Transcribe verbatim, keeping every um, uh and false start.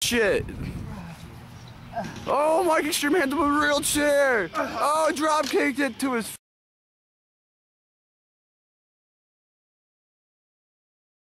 shit. Oh, Mike Extreme handled a real chair. Oh, drop kicked it to his